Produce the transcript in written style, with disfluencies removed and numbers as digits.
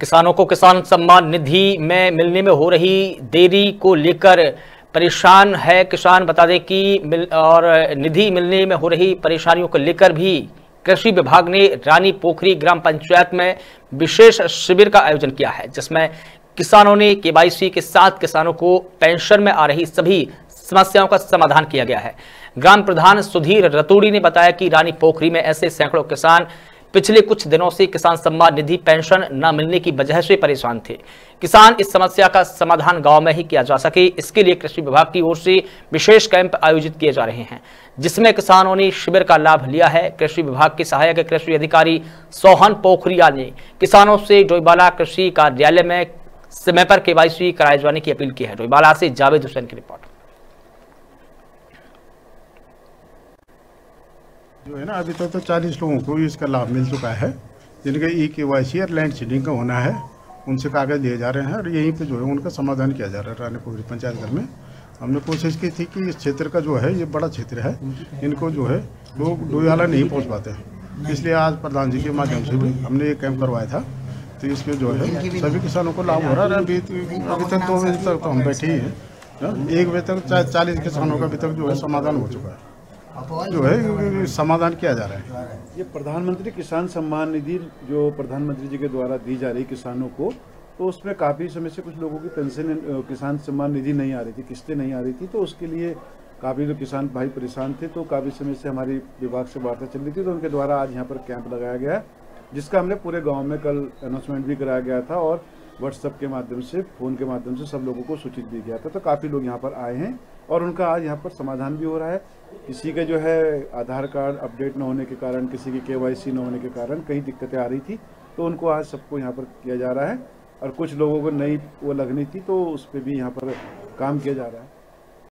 किसानों को किसान सम्मान निधि में मिलने में हो रही देरी को लेकर परेशान है किसान। बता दें कि निधि मिलने में हो रही परेशानियों को लेकर भी कृषि विभाग ने रानी पोखरी ग्राम पंचायत में विशेष शिविर का आयोजन किया है, जिसमें किसानों ने केवाईसी के साथ किसानों को पेंशन में आ रही सभी समस्याओं का समाधान किया गया है। ग्राम प्रधान सुधीर रतूड़ी ने बताया कि रानी पोखरी में ऐसे सैकड़ों किसान पिछले कुछ दिनों से किसान सम्मान निधि पेंशन न मिलने की वजह से परेशान थे। किसान इस समस्या का समाधान गांव में ही किया जा सके, इसके लिए कृषि विभाग की ओर से विशेष कैंप आयोजित किए जा रहे हैं, जिसमें किसानों ने शिविर का लाभ लिया है। कृषि विभाग के सहायक कृषि अधिकारी सोहन पोखरियाल ने किसानों से डोईवाला कृषि कार्यालय में समय पर केवाईसी कराए जाने की अपील की है। डोईवाला से जावेद हुसैन की रिपोर्ट। जो है ना, अभी तक तो 40 लोगों को इसका लाभ मिल चुका है, जिनका केवाईसी और लैंड सीडिंग का होना है, उनसे कागज दिए जा रहे हैं और यहीं पे जो है उनका समाधान किया जा रहा है। रानी पोखरी पंचायत घर में हमने कोशिश की थी कि इस क्षेत्र का जो है, ये बड़ा क्षेत्र है, इनको जो है लोग डोईवाला नहीं पहुँच पाते हैं, इसलिए आज प्रधान जी के माध्यम से भी हमने एक कैंप करवाया था। तो इसके जो है सभी किसानों को लाभ हो रहा है। अभी तक 2 बजे तक तो हम बैठे ही हैं, 1 बजे तक 40 किसानों का अभी तक जो है समाधान हो चुका है, जो है समाधान किया जा रहा है। ये प्रधानमंत्री किसान सम्मान निधि जो प्रधानमंत्री जी के द्वारा दी जा रही किसानों को, तो उसमें काफ़ी समय से कुछ लोगों की पेंशन किसान सम्मान निधि नहीं आ रही थी, किस्तें नहीं आ रही थी, तो उसके लिए काफ़ी जो किसान भाई परेशान थे। तो काफ़ी समय से हमारी विभाग से वार्ता चल रही थी, तो उनके द्वारा आज यहाँ पर कैंप लगाया गया है, जिसका हमने पूरे गाँव में कल अनाउंसमेंट भी कराया गया था और व्हाट्सएप के माध्यम से, फ़ोन के माध्यम से सब लोगों को सूचित भी किया था। तो काफ़ी लोग यहाँ पर आए हैं और उनका आज यहाँ पर समाधान भी हो रहा है। किसी के जो है आधार कार्ड अपडेट न होने के कारण, किसी की केवाईसी न होने के कारण कई दिक्कतें आ रही थी, तो उनको आज सबको यहाँ पर किया जा रहा है और कुछ लोगों को नई वो लगनी थी, तो उस पर भी यहाँ पर काम किया जा रहा है।